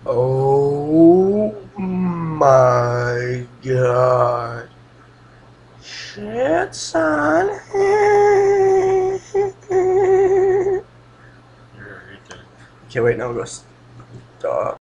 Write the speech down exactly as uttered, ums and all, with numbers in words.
Oh my god. Shit, son. You're, you're kidding. Okay, wait, no, go stop.